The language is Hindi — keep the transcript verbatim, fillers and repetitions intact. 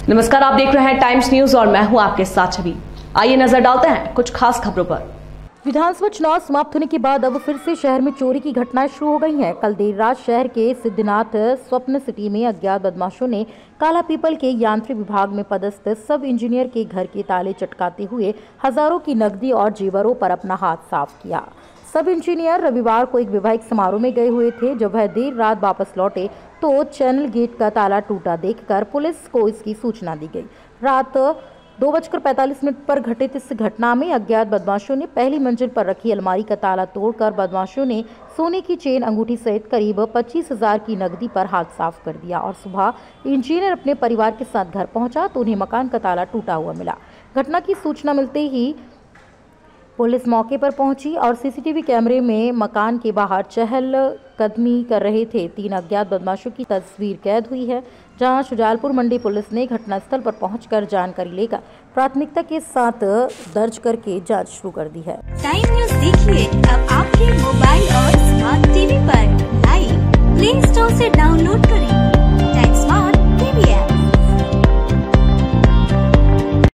नमस्कार, आप देख रहे हैं टाइम्स न्यूज और मैं हूं आपके साथ छवि। आइए नजर डालते हैं कुछ खास खबरों पर। विधानसभा चुनाव समाप्त होने के बाद अब फिर से शहर में चोरी की घटनाएं शुरू हो गई हैं। कल देर रात शहर के सिद्धनाथ स्वप्न सिटी में अज्ञात बदमाशों ने काला पीपल के यांत्रिक विभाग में पदस्थ सब इंजीनियर के घर के ताले चटकाते हुए हजारों की नकदी और जेवरों पर अपना हाथ साफ किया। सब इंजीनियर रविवार को एक वैवाहिक समारोह में गए हुए थे। जब वह देर रात वापस लौटे तो चैनल गेट का ताला टूटा देखकर पुलिस को इसकी सूचना दी गई। रात दो बजकर पैंतालीस मिनट पर घटित इस घटना में अज्ञात बदमाशों ने पहली मंजिल पर रखी अलमारी का ताला तोड़कर बदमाशों ने सोने की चेन, अंगूठी सहित करीब पच्चीस हजार की नकदी पर हाथ साफ कर दिया और सुबह इंजीनियर अपने परिवार के साथ घर पहुंचा तो उन्हें मकान का ताला टूटा हुआ मिला। घटना की सूचना मिलते ही पुलिस मौके पर पहुंची और सीसीटीवी कैमरे में मकान के बाहर चहल कदमी कर रहे थे तीन अज्ञात बदमाशों की तस्वीर कैद हुई है। जहां शुजालपुर मंडी पुलिस ने घटनास्थल पर पहुंचकर जानकारी लेकर प्राथमिकता के साथ दर्ज करके जांच शुरू कर दी है। टाइम न्यूज देखिए अब आपके मोबाइल और स्मार्ट टीवी पर। लाइव प्ले स्टोर से डाउनलोड करें।